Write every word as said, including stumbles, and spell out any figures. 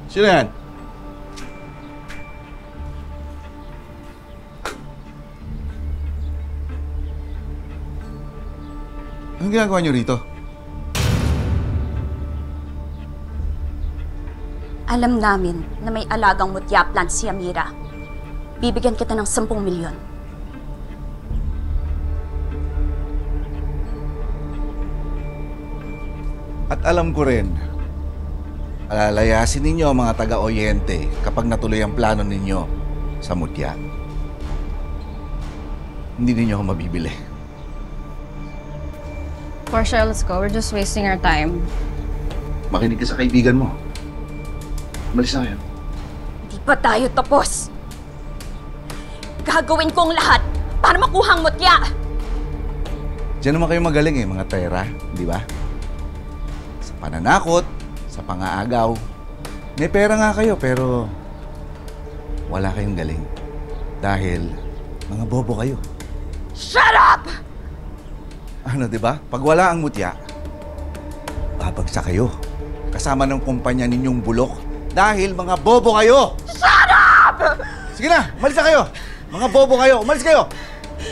Sino yan? Anong ginagawa niyo rito? Alam namin na may alagang mutya plan si Amira. Bibigyan kita ng sampung milyon. At alam ko rin, alalayasin ninyo ang mga taga-Oriente kapag natuloy ang plano ninyo sa mutya. Hindi ninyo ako mabibili. Portia, let's go. We're just wasting our time. Makinig ka sa kaibigan mo. Umalis na kayo. Di pa tayo tapos. Gagawin ko ang lahat para makuha ang mutya. Diyan naman kayo magaling eh, mga pera, di ba? Sa pananakot, sa pangaagaw. May pera nga kayo, pero wala kayong galing. Dahil mga bobo kayo. Shut up! Ano, di ba? Pag wala ang mutya, babagsak kayo. Kasama ng kumpanya ninyong bulok. Dahil mga bobo kayo! Shut up! Sige na, umalis na kayo! Mga bobo kayo, umalis kayo!